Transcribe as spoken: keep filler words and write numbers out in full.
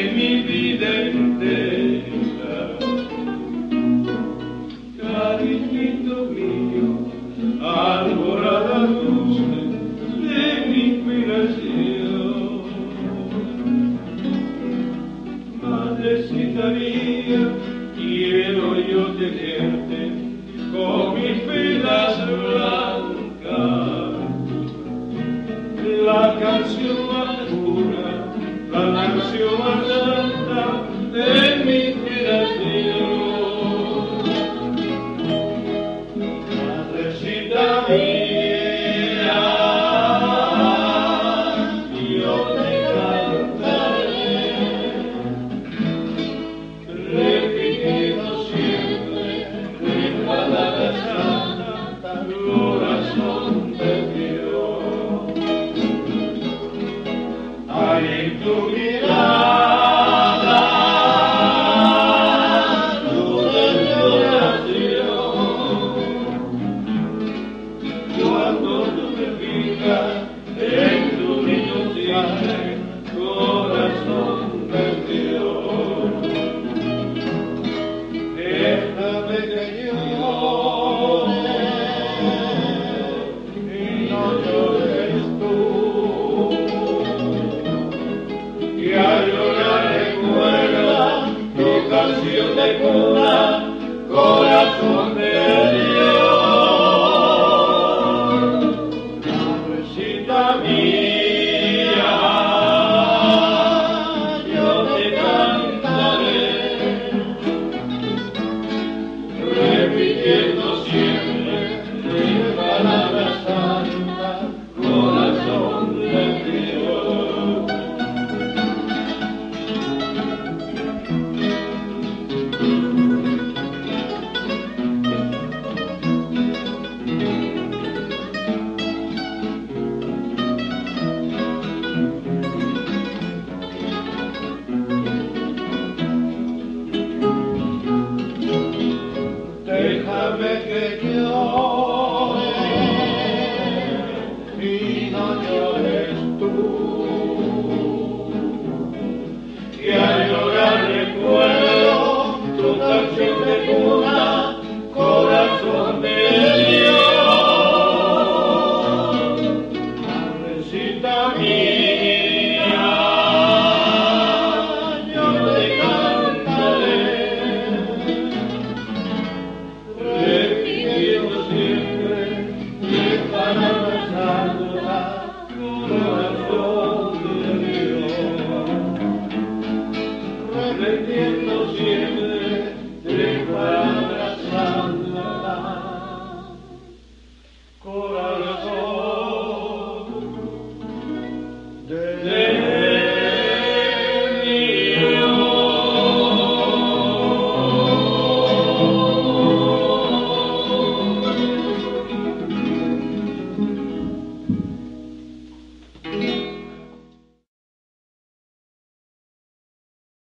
mi vida entera. Cariñito mío, alborada dulce de mi inspiración. Madrecita mía, quiero yo tenerte con mis velas blancas, la canción más pura, la canción más santa de mi inspiración. Madrecita mía, yo te cantaré, repitiendo siempre mis palabras santas, corazón de Dios. Hay en tu mirada luz de mi oración, cuando tú me fijas en tu niño simple, corazón de Dios. Déjame que llore y no llores tú, y al llorar recuerda tu canción de cuna, corazón de Dios. Madrecita mía, yo te cantaré, repitiendo siempre mis palabras santas, corazón de Dios. Déjame que llore y no llores tú, y al llorar recuerdo tu canción de cuna, corazón de Dios. Madrecita mía, yo te cantaré, repitiendo siempre mis palabras santas, corazón de Dios. Repitiendo siempre